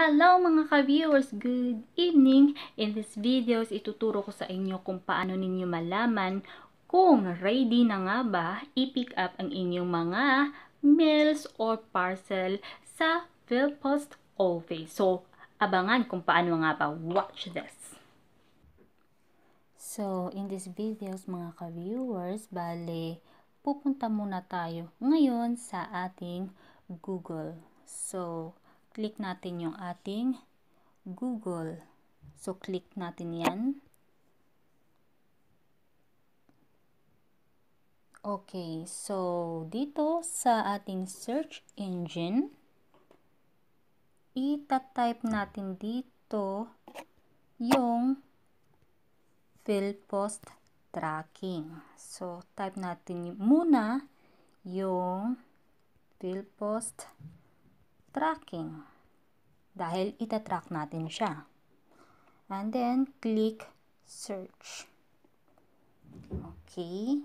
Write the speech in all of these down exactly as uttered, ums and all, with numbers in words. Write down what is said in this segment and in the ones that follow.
Hello mga ka-viewers! Good evening! In this videos, ituturo ko sa inyo kung paano ninyo malaman kung ready na nga ba i-pick up ang inyong mga mails or parcel sa Phlpost Office. So, abangan kung paano nga ba. Watch this! So, in this videos mga ka-viewers, bale, pupunta muna tayo ngayon sa ating Google. So, click natin yung ating Google. So, click natin yan. Okay, so dito sa ating search engine, ita-type natin dito yung Phlpost tracking. So, type natin muna yung Phlpost tracking dahil ita-track natin siya. And then, click search. Okay.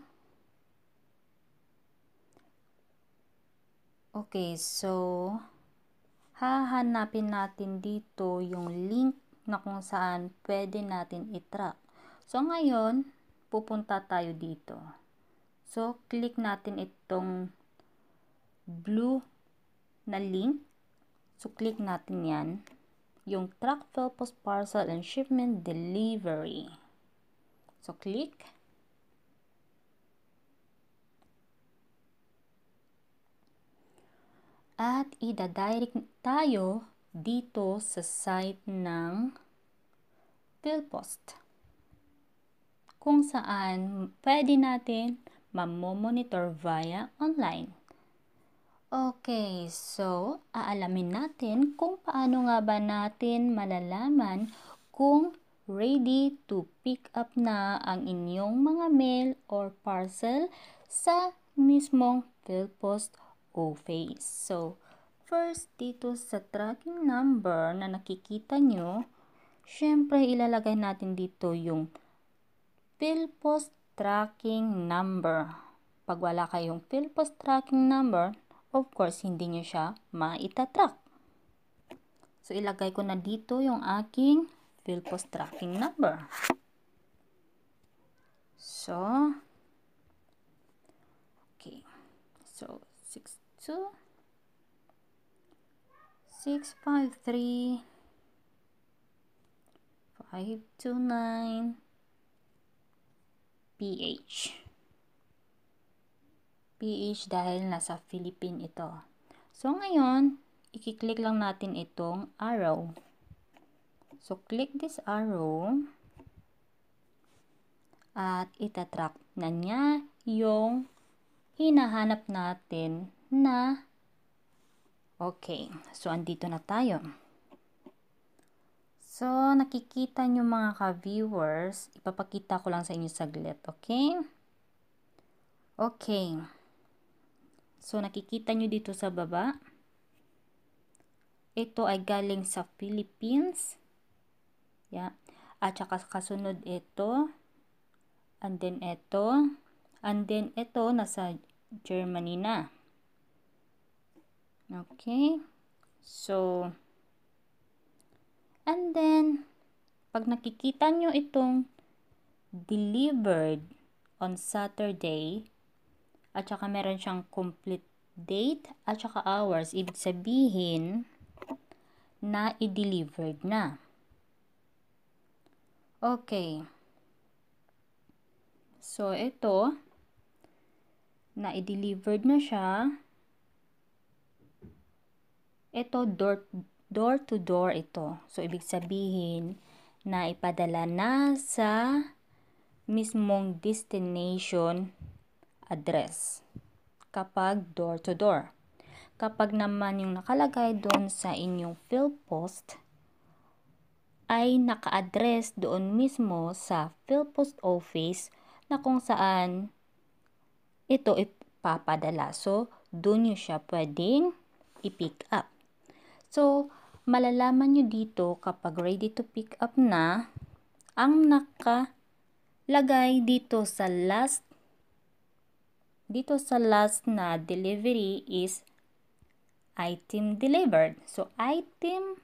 Okay, so, hahanapin natin dito yung link na kung saan pwede natin i-track. So, ngayon, pupunta tayo dito. So, click natin itong blue na link. So, click natin yan. Yung track Phlpost parcel and shipment delivery. So, click. At ida-direct tayo dito sa site ng Phlpost. Kung saan pwede natin mamomonitor via online. Okay, so aalamin natin kung paano nga ba natin malalaman kung ready to pick up na ang inyong mga mail or parcel sa mismong Phlpost Office. So, first dito sa tracking number na nakikita nyo, syempre ilalagay natin dito yung Phlpost tracking number. Pag wala kayong Phlpost tracking number, of course, hindi nyo siya maitatrack. So, ilagay ko na dito yung aking Phlpost tracking number. So, okay. So, six two six five three five two nine P H. P H dahil nasa Philippine ito. So, ngayon, i-click lang natin itong arrow. So, click this arrow at itatrack na niya yung hinahanap natin na okay. So, andito na tayo. So, nakikita nyo mga ka-viewers, ipapakita ko lang sa inyo saglit, okay? Okay. So, nakikita nyo dito sa baba. Ito ay galing sa Philippines. Yeah. At saka kasunod ito. And then ito. And then ito nasa Germany na. Okay. So, and then, pag nakikita nyo itong delivered on Saturday, at saka meron siyang complete date at saka hours, ibig sabihin na i-delivered na. Okay. So, ito, na i-delivered na siya. Ito, door, door to door ito. So, ibig sabihin na ipadala na sa mismong destination address kapag door to door. Kapag naman yung nakalagay doon sa inyong Phlpost ay naka-address doon mismo sa Phlpost Office na kung saan ito ipapadala. So, doon nyo siya pwedeng i-pick up. So, malalaman nyo dito kapag ready to pick up na ang nakalagay dito sa last Dito sa last na delivery is item delivered. So, item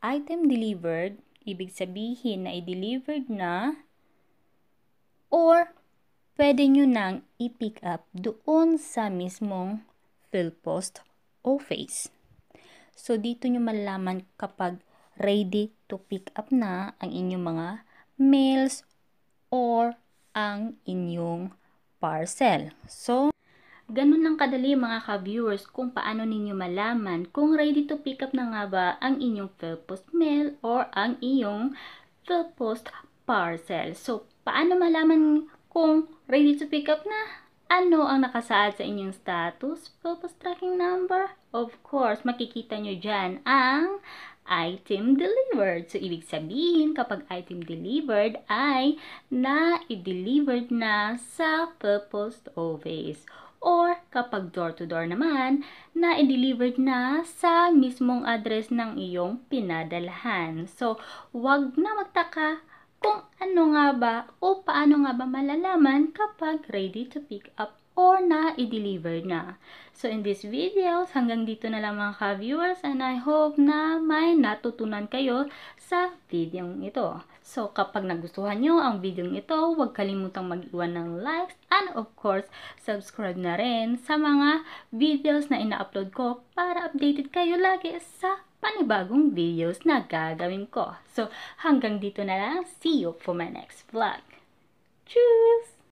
item delivered, ibig sabihin na i-delivered na, or pwede nyo nang i-pick up doon sa mismong Phlpost Office. So, dito nyo malalaman kapag ready to pick up na ang inyong mga mails or ang inyong parcel. So, ganun lang kadali mga ka-viewers kung paano ninyo malaman kung ready to pick up na nga ba ang inyong Phlpost mail or ang iyong Phlpost parcel. So, paano malaman kung ready to pick up na? Ano ang nakasaad sa inyong status? Phlpost tracking number? Of course, makikita nyo dyan ang item delivered. So, ibig sabihin, kapag item delivered ay na-delivered na sa Phlpost Office. Or, kapag door-to-door naman, na-delivered na sa mismong address ng iyong pinadalhan. So, wag na magtaka kung ano nga ba o paano nga ba malalaman kapag ready to pick up or na-deliver na. So, in this video, hanggang dito na lang mga ka-viewers, and I hope na may natutunan kayo sa video ito. So, kapag nagustuhan nyo ang video ito, huwag kalimutang mag-iwan ng likes and of course, subscribe na rin sa mga videos na ina-upload ko para updated kayo lagi sa panibagong videos na gagawin ko. So, hanggang dito na lang. See you for my next vlog. Tschüss!